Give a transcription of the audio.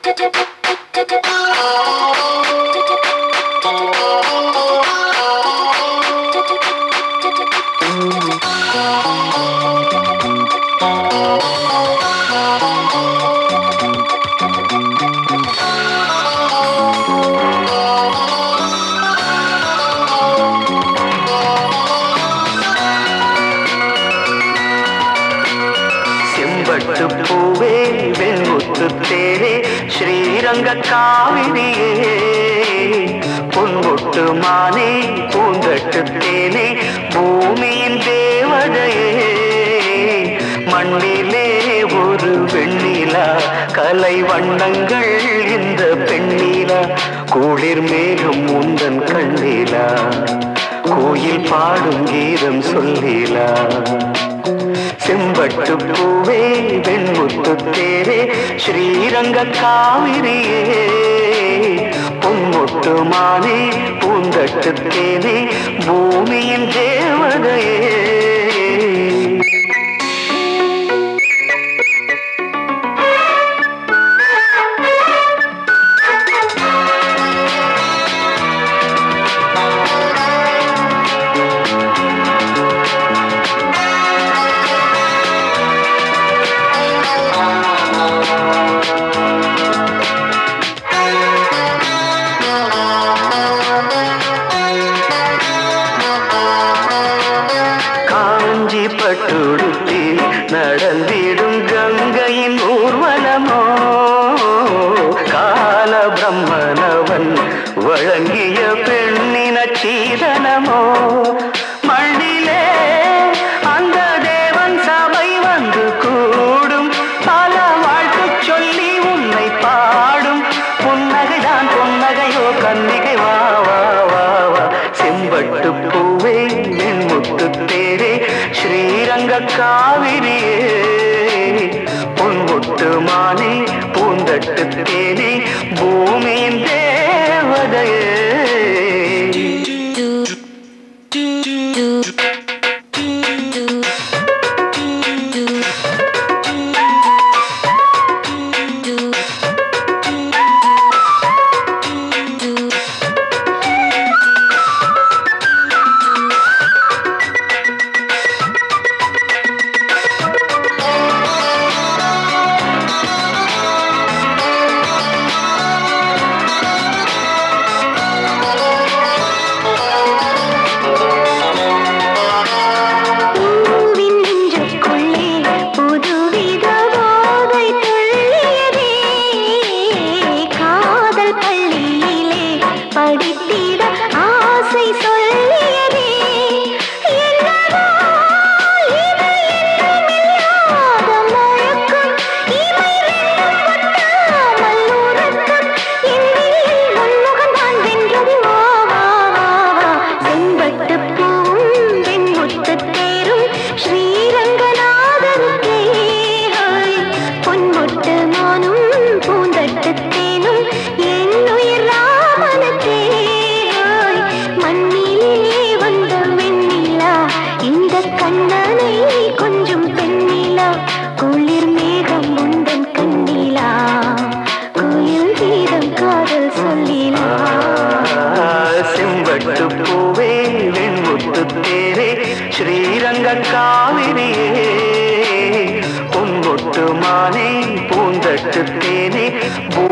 செம்பட்டு பூவே வெண்முத்து தேரே ஸ்ரீரங்க காவிரியே பொன்முட்டு மானே பூந்தட்டு தேனே பூமியின் தேவதையே மண்ணிலே ஒரு வெண்ணிலா கலை வண்ணங்கள் இந்த பெண்ணிலா குளிர் மேலும் உந்தன் கண்ணிலா கோயில் பாடும் கீதம் சொல்லிலா செம்பட்டு பூவே வெண்முத்து தேரே ஸ்ரீரங்க காவிரியே பொன்முட்டு மானே பூந்தட்டு தேனே பூமியின் தேவதையே பட்டுடுத்தி நடந்திடும் கங்கையின் ஊர்வலமோ கால பிரம்மனவன் வழங்கிய பெண்ணின சீதனமோ மண்ணிலே அந்த தேவன் சபை வந்து கூடும் பல வாழ்த்து சொல்லி உன்னை பாடும் புன்னகைதான் பொன்னகையோ கன்னிகை வா வா வா வா செம்பட்டு பூவே வெண்முத்து தேரே ஸ்ரீரங்க காவிரியே பொன்முட்டு மானே பூந்தட்டு தேனே பூமியின் தேவதையே ஸ்ரீரங்க காவிரியே பொன்முட்டு மானே பூந்தட்டு தேனே